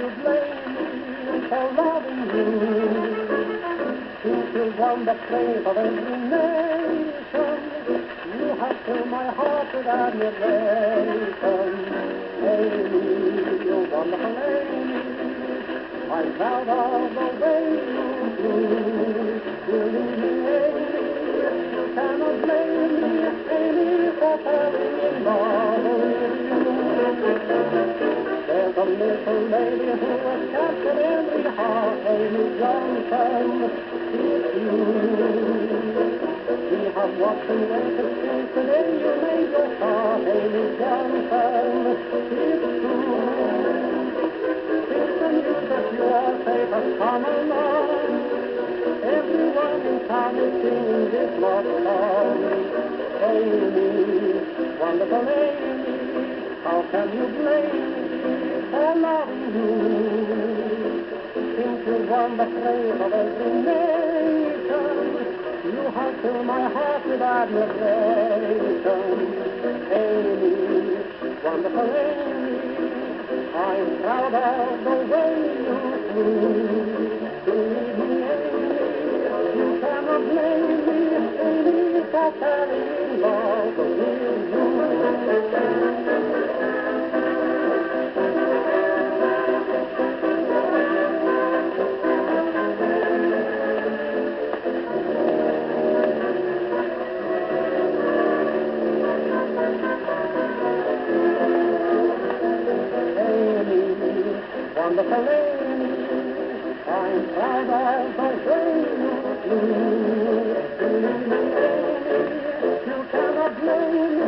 you blame me for loving you? Since you won the praise of every nation, you have filled my heart with admiration. Amy, you wonderful Amy, I'm proud of the way you do. Believe me, Amy, you cannot blame me, Amy, for falling in love with you. There's a little lady who has captured every heart, Amy Johnson, it's you. We have watched and waited since the day you made your start, Amy Johnson, it's true. Since the news that you are safe has come along, everyone in town is singing this love song. Amy, wonderful Amy, how can you blame me for loving you? Since you won the praise of every nation, you have filled my heart with admiration. Amy, wonderful Amy, I'm proud of the way you flew. Believe me, Amy, you cannot blame me, Amy, for falling in love with you. Wonderful Amy, I'm proud of the way you do. Believe me, Amy, you cannot blame me.